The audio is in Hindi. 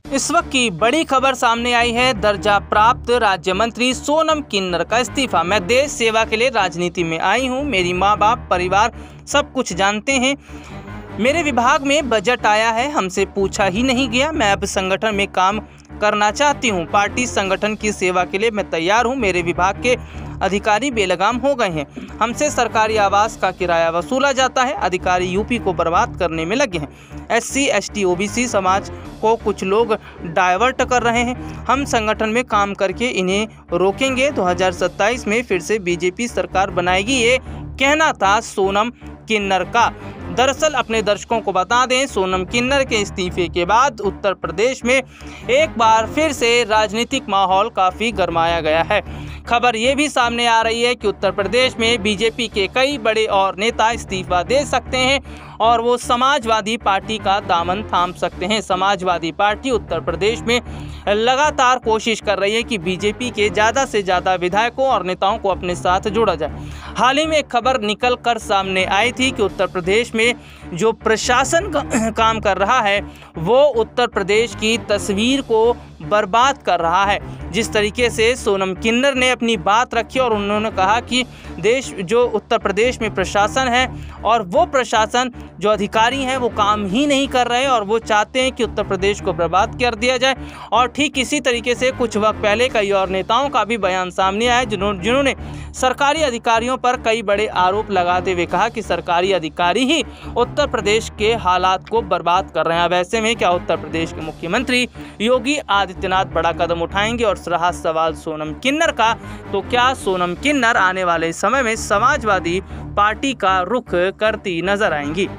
इस वक्त की बड़ी खबर सामने आई है। दर्जा प्राप्त राज्य मंत्री सोनम किन्नर का इस्तीफा। मैं देश सेवा के लिए राजनीति में आई हूं। मेरी माँ बाप परिवार सब कुछ जानते हैं। मेरे विभाग में बजट आया है, हमसे पूछा ही नहीं गया। मैं अब संगठन में काम करना चाहती हूं। पार्टी संगठन की सेवा के लिए मैं तैयार हूं। मेरे विभाग के अधिकारी बेलगाम हो गए हैं। हमसे सरकारी आवास का किराया वसूला जाता है। अधिकारी यूपी को बर्बाद करने में लगे हैं। SC, ST, OBC समाज को कुछ लोग डाइवर्ट कर रहे हैं। हम संगठन में काम करके इन्हें रोकेंगे। 2027 में फिर से बीजेपी सरकार बनाएगी, ये कहना था सोनम किन्नर का। दरअसल अपने दर्शकों को बता दें, सोनम किन्नर के इस्तीफे के बाद उत्तर प्रदेश में एक बार फिर से राजनीतिक माहौल काफ़ी गरमाया गया है। खबर ये भी सामने आ रही है कि उत्तर प्रदेश में बीजेपी के कई बड़े और नेता इस्तीफा दे सकते हैं और वो समाजवादी पार्टी का दामन थाम सकते हैं। समाजवादी पार्टी उत्तर प्रदेश में लगातार कोशिश कर रही है कि बीजेपी के ज़्यादा से ज़्यादा विधायकों और नेताओं को अपने साथ जोड़ा जाए। हाल ही में एक खबर निकल कर सामने आई थी कि उत्तर प्रदेश में जो प्रशासन काम कर रहा है वो उत्तर प्रदेश की तस्वीर को बर्बाद कर रहा है। जिस तरीके से सोनम किन्नर ने अपनी बात रखी और उन्होंने कहा कि देश जो उत्तर प्रदेश में प्रशासन है और वो प्रशासन जो अधिकारी हैं वो काम ही नहीं कर रहे और वो चाहते हैं कि उत्तर प्रदेश को बर्बाद कर दिया जाए। और ठीक इसी तरीके से कुछ वक्त पहले कई और नेताओं का भी बयान सामने आया जिन्होंने सरकारी अधिकारियों पर कई बड़े आरोप लगाते हुए कहा कि सरकारी अधिकारी ही उत्तर प्रदेश के हालात को बर्बाद कर रहे हैं। अब ऐसे में क्या उत्तर प्रदेश के मुख्यमंत्री योगी आदित्यनाथ बड़ा कदम उठाएंगे? और रहा सवाल सोनम किन्नर का, तो क्या सोनम किन्नर आने वाले समय में समाजवादी पार्टी का रुख करती नजर आएंगी?